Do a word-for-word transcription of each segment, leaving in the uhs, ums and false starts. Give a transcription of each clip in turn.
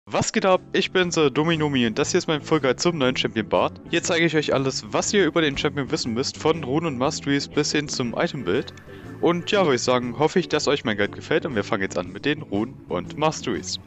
Was geht ab? Ich bin der Dominomi und das hier ist mein Full Guide zum neuen Champion Bard. Hier zeige ich euch alles, was ihr über den Champion wissen müsst, von Runen und Masteries bis hin zum Item-Build. Und ja, würde ich sagen, hoffe ich, dass euch mein Guide gefällt und wir fangen jetzt an mit den Runen und Masteries.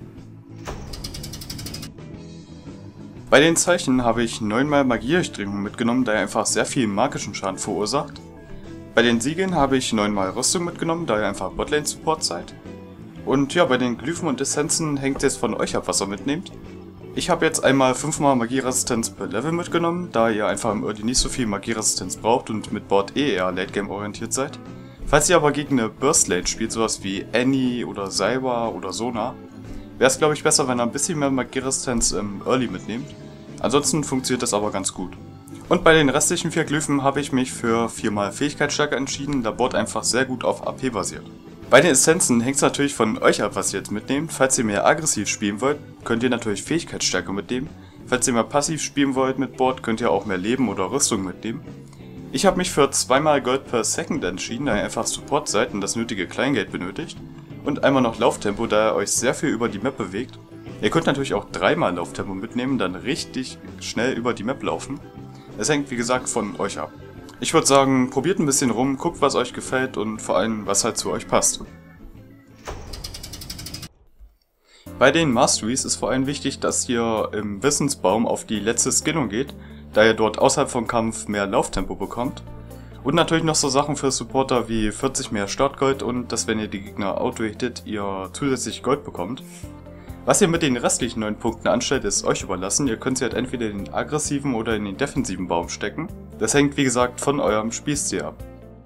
Bei den Zeichen habe ich neunmal Magiedurchdringung mitgenommen, da er einfach sehr viel magischen Schaden verursacht. Bei den Siegeln habe ich neunmal Rüstung mitgenommen, da ihr einfach Botlane-Support seid. Und ja, bei den Glyphen und Essenzen hängt es jetzt von euch ab, was ihr mitnehmt. Ich habe jetzt einmal fünfmal Magieresistenz per Level mitgenommen, da ihr einfach im Early nicht so viel Magieresistenz braucht und mit Board eh eher Late Game orientiert seid. Falls ihr aber gegen eine Burst Lane spielt, sowas wie Annie oder Saiwa oder Sona, wäre es glaube ich besser, wenn ihr ein bisschen mehr Magieresistenz im Early mitnehmt. Ansonsten funktioniert das aber ganz gut. Und bei den restlichen vier Glyphen habe ich mich für viermal Fähigkeitsstärke entschieden, da Board einfach sehr gut auf A P basiert. Bei den Essenzen hängt es natürlich von euch ab, was ihr jetzt mitnehmt. Falls ihr mehr aggressiv spielen wollt, könnt ihr natürlich Fähigkeitsstärke mitnehmen. Falls ihr mehr passiv spielen wollt mit Board, könnt ihr auch mehr Leben oder Rüstung mitnehmen. Ich habe mich für zweimal Gold per Second entschieden, da ihr einfach Support seid und das nötige Kleingeld benötigt. Und einmal noch Lauftempo, da ihr euch sehr viel über die Map bewegt. Ihr könnt natürlich auch dreimal Lauftempo mitnehmen, dann richtig schnell über die Map laufen. Es hängt wie gesagt von euch ab. Ich würde sagen, probiert ein bisschen rum, guckt was euch gefällt und vor allem was halt zu euch passt. Bei den Masteries ist vor allem wichtig, dass ihr im Wissensbaum auf die letzte Skillung geht, da ihr dort außerhalb vom Kampf mehr Lauftempo bekommt. Und natürlich noch so Sachen für Supporter wie vierzig mehr Startgold und dass wenn ihr die Gegner auto-hittet, ihr zusätzlich Gold bekommt. Was ihr mit den restlichen neun Punkten anstellt, ist euch überlassen. Ihr könnt sie halt entweder in den aggressiven oder in den defensiven Baum stecken. Das hängt wie gesagt von eurem Spielstil ab.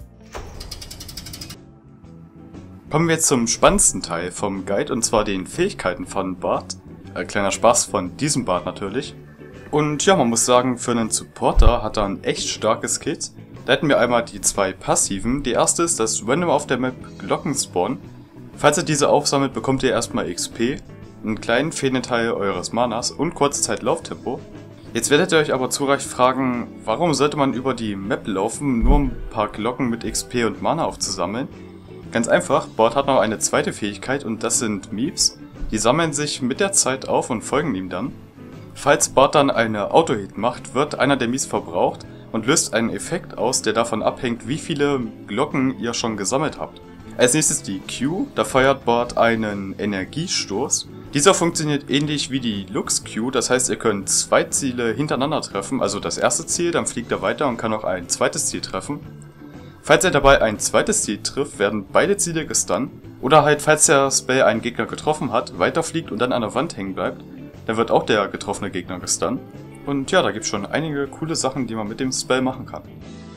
Kommen wir jetzt zum spannendsten Teil vom Guide und zwar den Fähigkeiten von Bard. Äh, kleiner Spaß von diesem Bard natürlich. Und ja, man muss sagen, für einen Supporter hat er ein echt starkes Kit. Da hätten wir einmal die zwei passiven. Die erste ist, dass random auf der Map Glocken spawnen. Falls ihr diese aufsammelt, bekommt ihr erstmal X P, einen kleinen Feenanteil eures Manas und kurze Zeit Lauftempo. Jetzt werdet ihr euch aber zu Recht fragen, warum sollte man über die Map laufen, nur um ein paar Glocken mit X P und Mana aufzusammeln? Ganz einfach, Bard hat noch eine zweite Fähigkeit und das sind Meeps. Die sammeln sich mit der Zeit auf und folgen ihm dann. Falls Bard dann eine Auto-Hit macht, wird einer der Meeps verbraucht und löst einen Effekt aus, der davon abhängt, wie viele Glocken ihr schon gesammelt habt. Als nächstes die Q, da feuert Bard einen Energiestoß. Dieser funktioniert ähnlich wie die Lux Q, das heißt ihr könnt zwei Ziele hintereinander treffen, also das erste Ziel, dann fliegt er weiter und kann auch ein zweites Ziel treffen. Falls er dabei ein zweites Ziel trifft, werden beide Ziele gestunt, oder halt falls der Spell einen Gegner getroffen hat, weiterfliegt und dann an der Wand hängen bleibt, dann wird auch der getroffene Gegner gestunt. Und ja, da gibt es schon einige coole Sachen, die man mit dem Spell machen kann.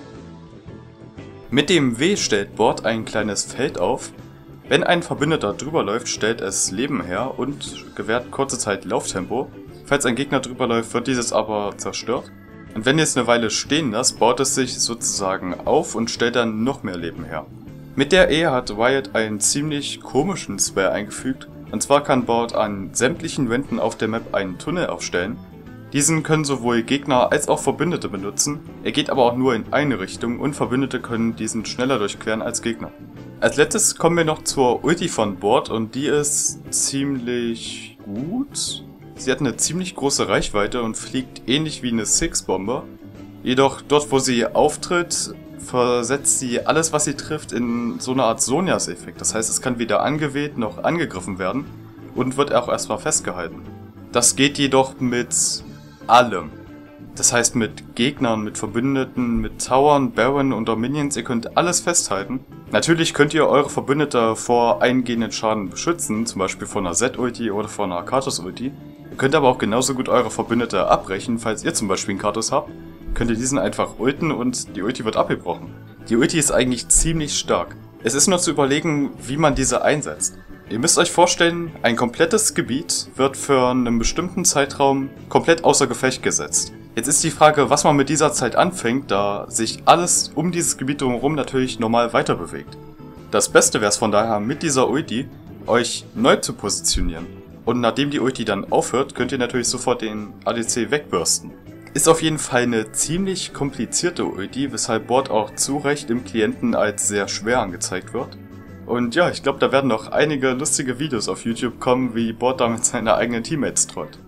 Mit dem W stellt Bard ein kleines Feld auf. Wenn ein Verbündeter drüber läuft, stellt es Leben her und gewährt kurze Zeit Lauftempo. Falls ein Gegner drüber läuft, wird dieses aber zerstört. Und wenn ihr es eine Weile stehen lasst, baut es sich sozusagen auf und stellt dann noch mehr Leben her. Mit der E hat Wyatt einen ziemlich komischen Spell eingefügt. Und zwar kann Bard an sämtlichen Wänden auf der Map einen Tunnel aufstellen. Diesen können sowohl Gegner als auch Verbündete benutzen, er geht aber auch nur in eine Richtung und Verbündete können diesen schneller durchqueren als Gegner. Als letztes kommen wir noch zur Ulti von Bard und die ist ziemlich gut. Sie hat eine ziemlich große Reichweite und fliegt ähnlich wie eine Six-Bombe. Jedoch dort wo sie auftritt, versetzt sie alles was sie trifft in so eine Art Sonjas-Effekt. Das heißt es kann weder angewählt noch angegriffen werden und wird auch erstmal festgehalten. Das geht jedoch mit allem. Das heißt mit Gegnern, mit Verbündeten, mit Towern, Baron und Minions, ihr könnt alles festhalten. Natürlich könnt ihr eure Verbündete vor eingehenden Schaden beschützen, zum Beispiel von einer Z-Ulti oder von einer Karthus-Ulti. Ihr könnt aber auch genauso gut eure Verbündete abbrechen, falls ihr zum Beispiel einen Karthus habt. Könnt ihr diesen einfach ulten und die Ulti wird abgebrochen. Die Ulti ist eigentlich ziemlich stark. Es ist nur zu überlegen, wie man diese einsetzt. Ihr müsst euch vorstellen, ein komplettes Gebiet wird für einen bestimmten Zeitraum komplett außer Gefecht gesetzt. Jetzt ist die Frage, was man mit dieser Zeit anfängt, da sich alles um dieses Gebiet drumherum natürlich normal weiter bewegt. Das Beste wäre es von daher, mit dieser Ulti euch neu zu positionieren. Und nachdem die Ulti dann aufhört, könnt ihr natürlich sofort den A D C wegbürsten. Ist auf jeden Fall eine ziemlich komplizierte Ulti, weshalb Bard auch zu Recht im Klienten als sehr schwer angezeigt wird. Und ja, ich glaube, da werden noch einige lustige Videos auf YouTube kommen, wie Bord damit seine eigenen Teammates trollt.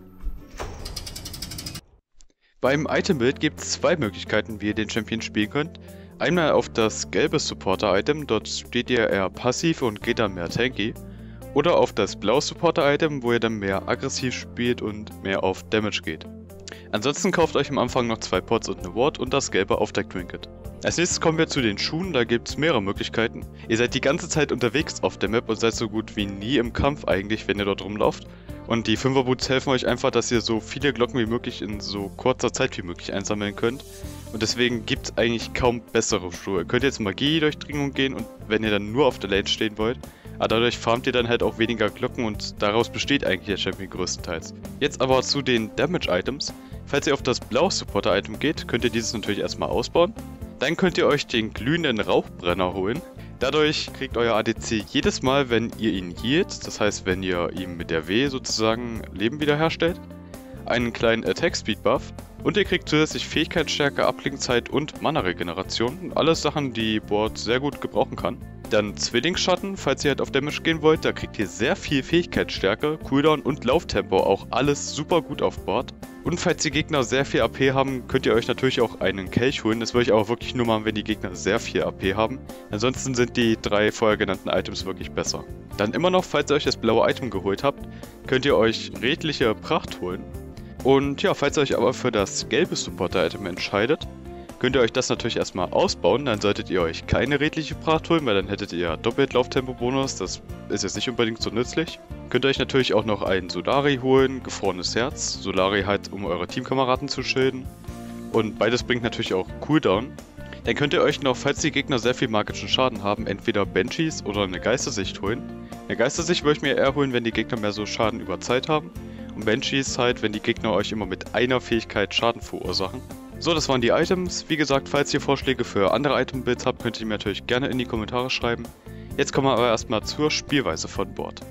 Beim Itembild gibt es zwei Möglichkeiten, wie ihr den Champion spielen könnt. Einmal auf das gelbe Supporter-Item, dort steht ihr eher passiv und geht dann mehr tanky. Oder auf das blaue Supporter-Item, wo ihr dann mehr aggressiv spielt und mehr auf Damage geht. Ansonsten kauft euch am Anfang noch zwei Pots und eine Ward und das gelbe Aufdeck-Trinket. Als nächstes kommen wir zu den Schuhen, da gibt es mehrere Möglichkeiten. Ihr seid die ganze Zeit unterwegs auf der Map und seid so gut wie nie im Kampf eigentlich, wenn ihr dort rumlauft. Und die fünfer Boots helfen euch einfach, dass ihr so viele Glocken wie möglich in so kurzer Zeit wie möglich einsammeln könnt. Und deswegen gibt es eigentlich kaum bessere Schuhe. Ihr könnt jetzt Magie-Durchdringung gehen und wenn ihr dann nur auf der Lane stehen wollt, aber dadurch farmt ihr dann halt auch weniger Glocken und daraus besteht eigentlich der Champion größtenteils. Jetzt aber zu den Damage-Items. Falls ihr auf das blaue Supporter-Item geht, könnt ihr dieses natürlich erstmal ausbauen. Dann könnt ihr euch den glühenden Rauchbrenner holen. Dadurch kriegt euer A D C jedes Mal, wenn ihr ihn healt, das heißt wenn ihr ihm mit der W sozusagen Leben wiederherstellt, einen kleinen Attack-Speed-Buff und ihr kriegt zusätzlich Fähigkeitsstärke, Abklingzeit und Mana-Regeneration. Alles Sachen, die Bord sehr gut gebrauchen kann. Dann Zwillingsschatten, falls ihr halt auf Damage gehen wollt, da kriegt ihr sehr viel Fähigkeitsstärke, Cooldown und Lauftempo, auch alles super gut auf Bord. Und falls die Gegner sehr viel A P haben, könnt ihr euch natürlich auch einen Kelch holen. Das würde ich auch wirklich nur machen, wenn die Gegner sehr viel A P haben. Ansonsten sind die drei vorher genannten Items wirklich besser. Dann immer noch, falls ihr euch das blaue Item geholt habt, könnt ihr euch redliche Pracht holen. Und ja, falls ihr euch aber für das gelbe Supporter-Item entscheidet, könnt ihr euch das natürlich erstmal ausbauen, dann solltet ihr euch keine redliche Pracht holen, weil dann hättet ihr doppelt Lauftempo-Bonus, das ist jetzt nicht unbedingt so nützlich. Könnt ihr euch natürlich auch noch einen Solari holen, gefrorenes Herz, Solari halt um eure Teamkameraden zu schilden und beides bringt natürlich auch Cooldown. Dann könnt ihr euch noch, falls die Gegner sehr viel magischen Schaden haben, entweder Banshees oder eine Geistersicht holen. Eine Geistersicht würde ich mir eher holen, wenn die Gegner mehr so Schaden über Zeit haben und Banshees halt, wenn die Gegner euch immer mit einer Fähigkeit Schaden verursachen. So, das waren die Items. Wie gesagt, falls ihr Vorschläge für andere Item-Builds habt, könnt ihr mir natürlich gerne in die Kommentare schreiben. Jetzt kommen wir aber erstmal zur Spielweise von Bord.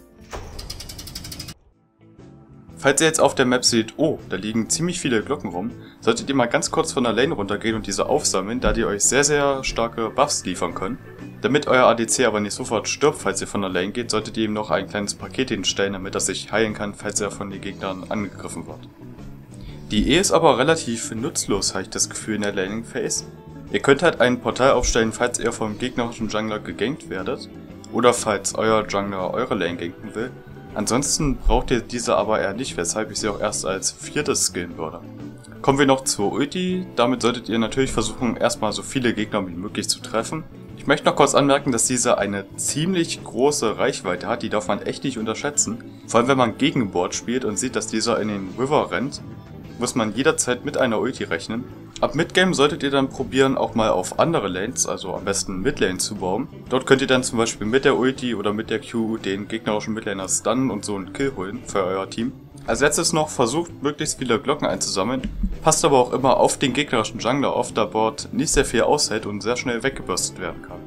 Falls ihr jetzt auf der Map seht, oh, da liegen ziemlich viele Glocken rum, solltet ihr mal ganz kurz von der Lane runtergehen und diese aufsammeln, da die euch sehr sehr starke Buffs liefern können. Damit euer A D C aber nicht sofort stirbt, falls ihr von der Lane geht, solltet ihr ihm noch ein kleines Paket hinstellen, damit er sich heilen kann, falls er von den Gegnern angegriffen wird. Die E ist aber relativ nutzlos, habe ich das Gefühl, in der Laning Phase. Ihr könnt halt ein Portal aufstellen, falls ihr vom gegnerischen Jungler gegankt werdet, oder falls euer Jungler eure Lane ganken will. Ansonsten braucht ihr diese aber eher nicht, weshalb ich sie auch erst als viertes skillen würde. Kommen wir noch zur Ulti, damit solltet ihr natürlich versuchen, erstmal so viele Gegner wie möglich zu treffen. Ich möchte noch kurz anmerken, dass diese eine ziemlich große Reichweite hat, die darf man echt nicht unterschätzen. Vor allem wenn man gegen Bord spielt und sieht, dass dieser in den River rennt, muss man jederzeit mit einer Ulti rechnen. Ab Midgame solltet ihr dann probieren, auch mal auf andere Lanes, also am besten Midlane zu bauen. Dort könnt ihr dann zum Beispiel mit der Ulti oder mit der Q den gegnerischen Midlaner stunnen und so einen Kill holen für euer Team. Als letztes noch versucht, möglichst viele Glocken einzusammeln, passt aber auch immer auf den gegnerischen Jungler auf, da Bord nicht sehr viel aushält und sehr schnell weggebürstet werden kann.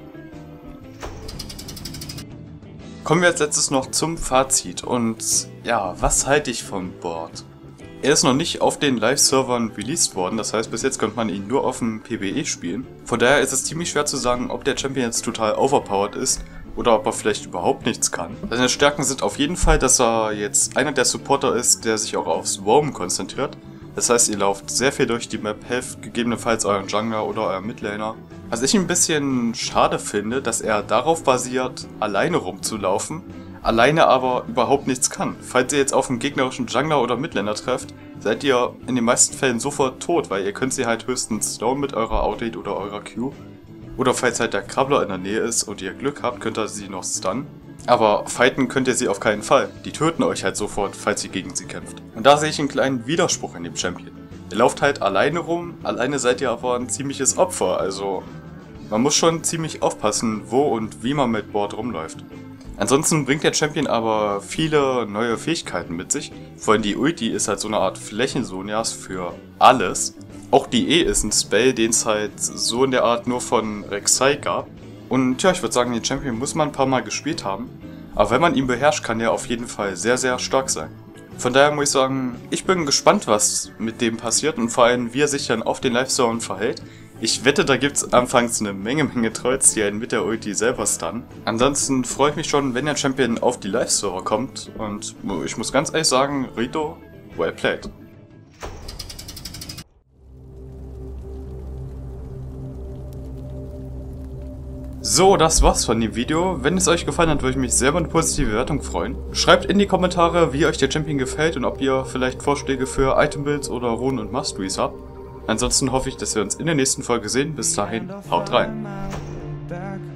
Kommen wir als letztes noch zum Fazit und ja, was halte ich vom Bord? Er ist noch nicht auf den Live-Servern released worden, das heißt bis jetzt könnte man ihn nur auf dem PvE spielen. Von daher ist es ziemlich schwer zu sagen, ob der Champion jetzt total overpowered ist oder ob er vielleicht überhaupt nichts kann. Seine Stärken sind auf jeden Fall, dass er jetzt einer der Supporter ist, der sich auch aufs Roam konzentriert. Das heißt, ihr lauft sehr viel durch die Map, helft gegebenenfalls euren Jungler oder euren Midlaner. Was ich ein bisschen schade finde, dass er darauf basiert, alleine rumzulaufen, alleine aber überhaupt nichts kann. Falls ihr jetzt auf einen gegnerischen Jungler oder Midlaner trefft, seid ihr in den meisten Fällen sofort tot, weil ihr könnt sie halt höchstens slowen mit eurer Outrate oder eurer Q. Oder falls halt der Krabbler in der Nähe ist und ihr Glück habt, könnt ihr sie noch stunnen. Aber fighten könnt ihr sie auf keinen Fall. Die töten euch halt sofort, falls ihr gegen sie kämpft. Und da sehe ich einen kleinen Widerspruch in dem Champion. Ihr lauft halt alleine rum, alleine seid ihr aber ein ziemliches Opfer, also man muss schon ziemlich aufpassen, wo und wie man mit Bord rumläuft. Ansonsten bringt der Champion aber viele neue Fähigkeiten mit sich. Vor allem die Ulti ist halt so eine Art Flächensonias für alles. Auch die E ist ein Spell, den es halt so in der Art nur von Rek'Sai gab. Und ja, ich würde sagen, den Champion muss man ein paar Mal gespielt haben. Aber wenn man ihn beherrscht, kann er auf jeden Fall sehr, sehr stark sein. Von daher muss ich sagen, ich bin gespannt, was mit dem passiert und vor allem, wie er sich dann auf den Live-Servern verhält. Ich wette, da gibt's anfangs eine Menge, Menge Trolls, die einen mit der Ulti selber stunnen. Ansonsten freue ich mich schon, wenn der Champion auf die Live-Server kommt. Und ich muss ganz ehrlich sagen, Rito, well played. So, das war's von dem Video. Wenn es euch gefallen hat, würde ich mich sehr über eine positive Bewertung freuen. Schreibt in die Kommentare, wie euch der Champion gefällt und ob ihr vielleicht Vorschläge für Item-Builds oder Runen und Masteries habt. Ansonsten hoffe ich, dass wir uns in der nächsten Folge sehen. Bis dahin, haut rein.